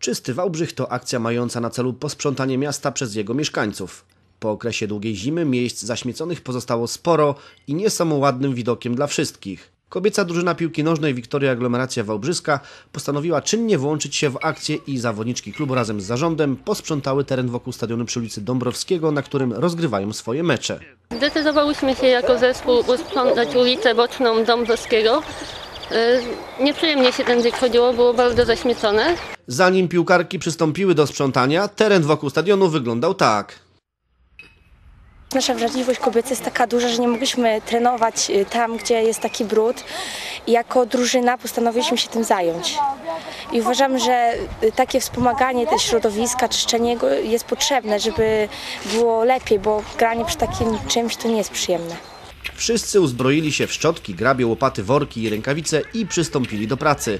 Czysty Wałbrzych to akcja mająca na celu posprzątanie miasta przez jego mieszkańców. Po okresie długiej zimy miejsc zaśmieconych pozostało sporo i nie są ładnym widokiem dla wszystkich. Kobieca drużyna piłki nożnej Wiktoria Aglomeracja Wałbrzyska postanowiła czynnie włączyć się w akcję i zawodniczki klubu razem z zarządem posprzątały teren wokół stadionu przy ulicy Dąbrowskiego, na którym rozgrywają swoje mecze. Zdecydowałyśmy się jako zespół usprzątać ulicę boczną Dąbrowskiego. Nieprzyjemnie się tędy chodziło, było bardzo zaśmiecone. Zanim piłkarki przystąpiły do sprzątania, teren wokół stadionu wyglądał tak. Nasza wrażliwość kobieca jest taka duża, że nie mogliśmy trenować tam, gdzie jest taki brud. I jako drużyna postanowiliśmy się tym zająć. I uważam, że takie wspomaganie też środowiska, czyszczenie go jest potrzebne, żeby było lepiej, bo granie przy takim czymś to nie jest przyjemne. Wszyscy uzbroili się w szczotki, grabie, łopaty, worki i rękawice i przystąpili do pracy.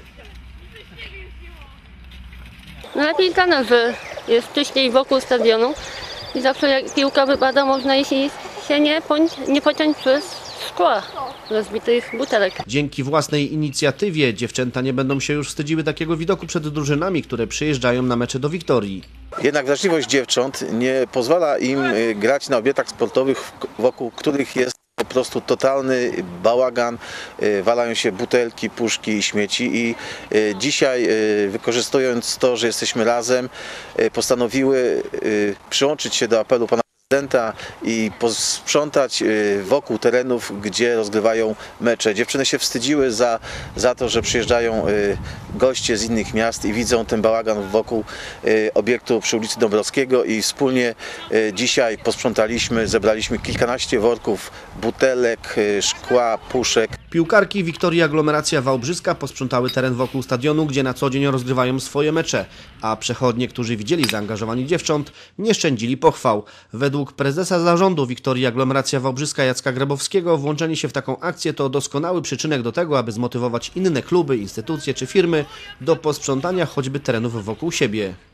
Najlepiej dla nas, że jest czyściej wokół stadionu i zawsze jak piłka wypada, można jeśli się nie pociąć przez szkła rozbitych butelek. Dzięki własnej inicjatywie dziewczęta nie będą się już wstydziły takiego widoku przed drużynami, które przyjeżdżają na mecze do Wiktorii. Jednak wrażliwość dziewcząt nie pozwala im grać na obiektach sportowych, wokół których jest po prostu totalny bałagan, walają się butelki, puszki i śmieci i dzisiaj, wykorzystując to, że jesteśmy razem, postanowiły przyłączyć się do apelu pana prezydenta i posprzątać wokół terenów, gdzie rozgrywają mecze. Dziewczyny się wstydziły za to, że przyjeżdżają goście z innych miast i widzą ten bałagan wokół obiektu przy ulicy Dąbrowskiego i wspólnie dzisiaj posprzątaliśmy, zebraliśmy kilkanaście worków butelek, szkła, puszek. Piłkarki Wiktoria Aglomeracja Wałbrzyska posprzątały teren wokół stadionu, gdzie na co dzień rozgrywają swoje mecze, a przechodnie, którzy widzieli zaangażowanie dziewcząt, nie szczędzili pochwał. Według prezesa zarządu Wiktorii Aglomeracja Wałbrzyska Jacka Grabowskiego włączenie się w taką akcję to doskonały przyczynek do tego, aby zmotywować inne kluby, instytucje czy firmy do posprzątania choćby terenów wokół siebie.